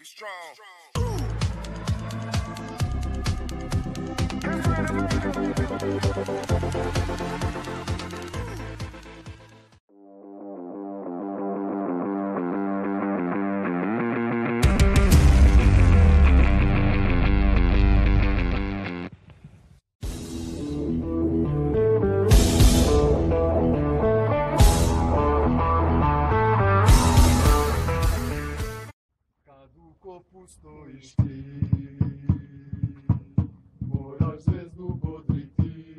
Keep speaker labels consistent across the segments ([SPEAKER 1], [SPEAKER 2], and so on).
[SPEAKER 1] strong.
[SPEAKER 2] Kad u kopu stojiš ti, moraš zvezdu bodriti,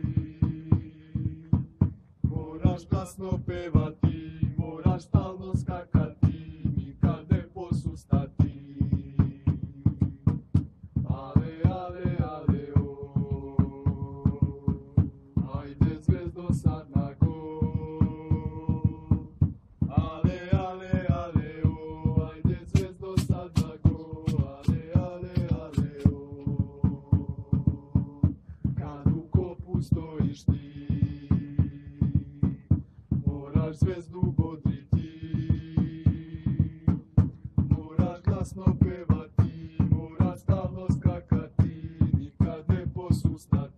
[SPEAKER 2] moraš glasno pevati, moraš stalno skakati, nikad ne posustati. Ale, ale, ale, o, ajde zvezdo sad na gol. Ale, ale, ale, o, ajde zvezdo sad na gol. Ale, ale, ale, o, kad u kopu stojiš ti, moraš zvezdu bodriti, moraš glasno pevati, moraš stalno skakati, nikad ne posustati.